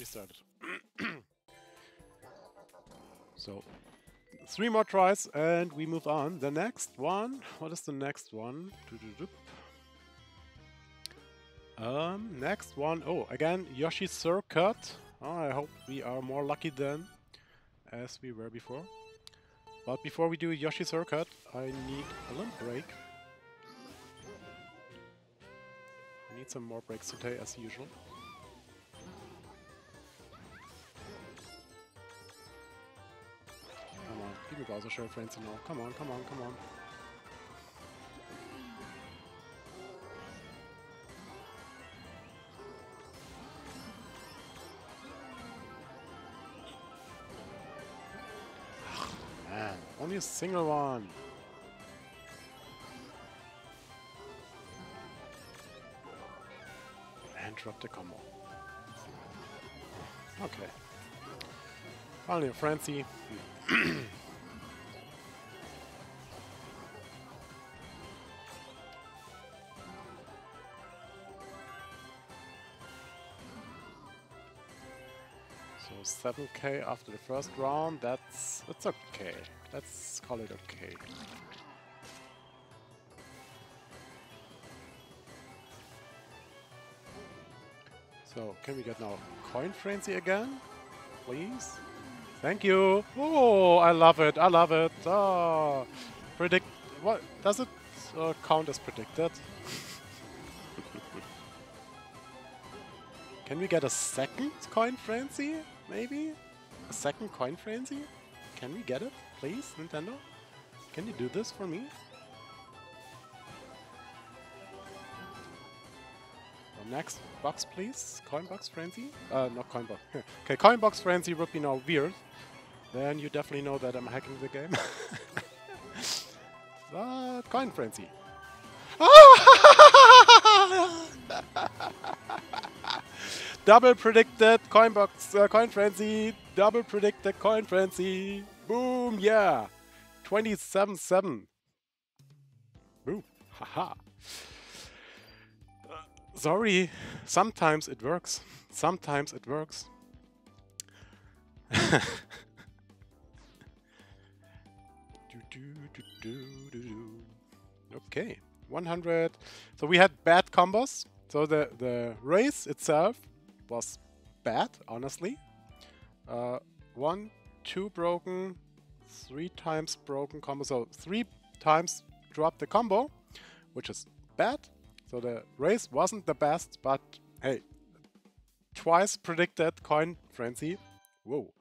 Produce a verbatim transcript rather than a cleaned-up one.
started. So, three more tries and we move on. The next one, what is the next one? Um, next one, oh, again, Yoshi's Circuit. Oh, I hope we are more lucky than as we were before. But before we do Yoshi's Circuit, I need a little break. I need some more breaks today, as usual. Come on, give me Bowser Shell Frenzy now. Come on, come on, come on. Man, only a single one. And drop the combo. Okay. Finally a frenzy. So seven K after the first round, that's that's okay. Let's call it okay. So can we get now Coin Frenzy again? Please? Thank you! Oh, I love it, I love it! Oh, predict... what? Does it uh, count as predicted? Can we get a second Coin Frenzy? Maybe? A second Coin Frenzy? Can we get it? Please, Nintendo? Can you do this for me? So next box, please. Coin Box Frenzy? Uh, not Coin Box. Okay, Coin Box Frenzy would be now weird. Then you definitely know that I'm hacking the game. But Coin Frenzy. Double predicted Coin Box, uh, Coin Frenzy. Double predicted Coin Frenzy. Boom, yeah. twenty-seven seven. Boom. Haha. Uh, sorry. Sometimes it works. Sometimes it works. do, do, do, do, do, do. Okay. one hundred. So we had bad combos. So the, the race itself was bad, honestly. Uh, one, two broken, three times broken combo. So three times dropped the combo, which is bad. So the race wasn't the best, but hey, twice predicted Coin Frenzy. Whoa.